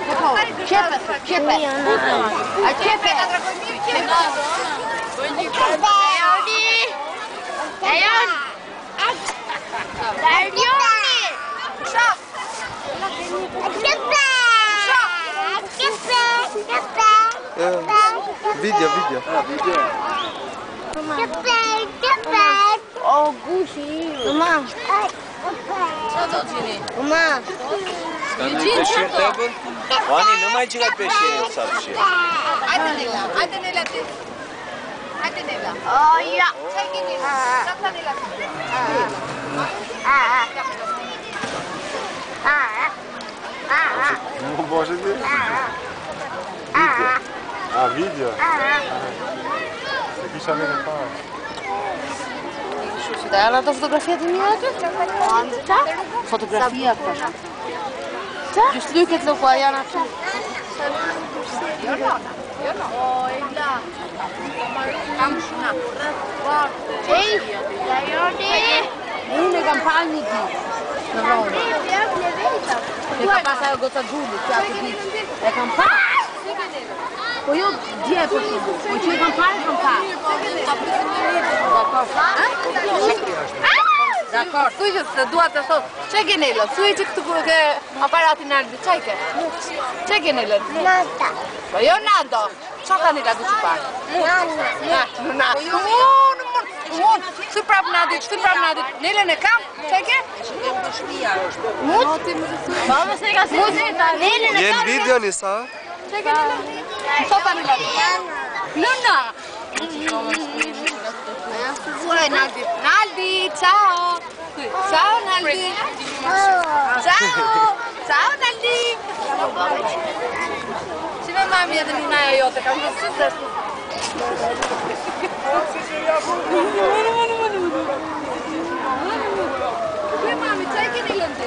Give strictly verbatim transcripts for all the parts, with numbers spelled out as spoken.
Qepe, qepe. A qepe. Darioni. Darioni. Darioni. Shop. Qepe. Shop. Qepe. Qepe. Video, video. Qepe, qepe. O gushi. Mama. Ce do gjeni? Mama. Peșteri tăbăr? Oani, nu mai țigat peșteri în sat și. Haide Nela, haide Nela te. Haide Nela. Oh, ja. Ce gini? Gata Nela. Ah, ah. Ah, ah. Nu može ti? Video. A, video? Se kisha vene fare. Dai la tua fotografia di mia? Fotografia tash. Just lyket loko janë aty. Jo no. Jo no. O Ela. Kam shuna. Hey, Darioni. Unë e kam parë një ditë në Roma. E ka pas ajo goca Gjuli, që atë ditë. E kam parë. Po jo dje për shumë. Po që e kam parë, e kam parë. Dakor, thuj që se dua të thot, që ke Nelo? Thuj që këtu ke aparatin Aldi, që ke? Që ke Nelo? Nada. Po jo nado, që ka Nela du që parë? Nada. Na, unë, unë, thuj prap nadit, thuj prap nadit, Nelen e kam, që ke? Mut? Vamos se ka muzi. Nelen e Jen kam. video një sa? Që ke Nelen? Që ka Nela? Luna! Uè, Naldi, Naldi, ciao! Ciao Naldi! Ciao! Ciao Naldi! Si me mami edhe nunaja jote, kam të sëtë. Kuj mami, që e keni lëndi?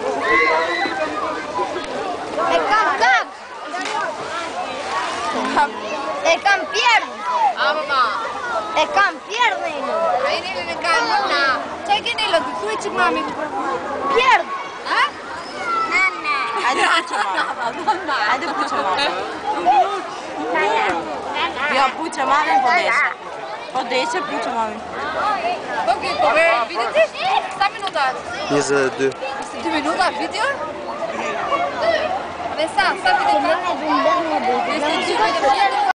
E kam kam. E kam pjerë. A, mama. E kam pjerë dhe inë. A i Nelen e ka nuna. Që e keni lëndi? Thuj që mami. Pjerë. Ha? Nana. Hajde puqë mami. Hajde puqë mami. Jo, puqë mami po deshe. Po deshe puqë mami. Ok, po verë video ti? Sa minuta? njëzet e dy. njëzet e dy minuta video? Dhe sa? Sa video ti? Ne vendem ne njëzet e dy minuta.